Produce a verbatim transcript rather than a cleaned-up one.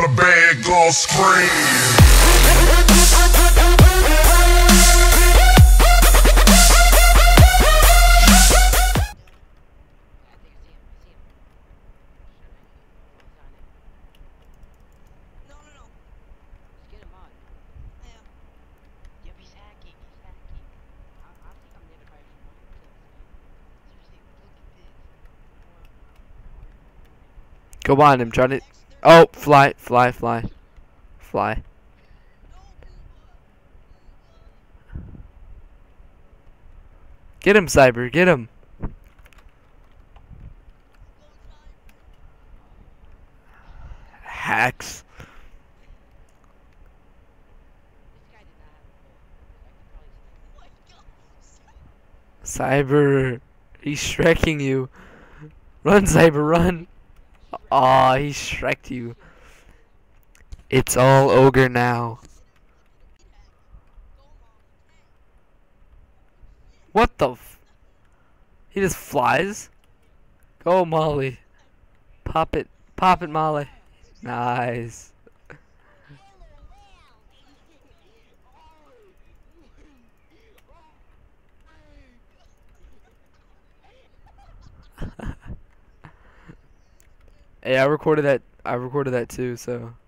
the bad girl scream. Go on him, try to. Oh, fly, fly, fly, fly. Get him, Cyber, get him. Hacks. Cyber, he's shrekking you. Run, Cyber, run. Aw, he shreked you. It's all ogre now. What the f- He just flies? Go, Molly. Pop it. Pop it, Molly. Nice. Hey, I recorded that. I recorded that too, so.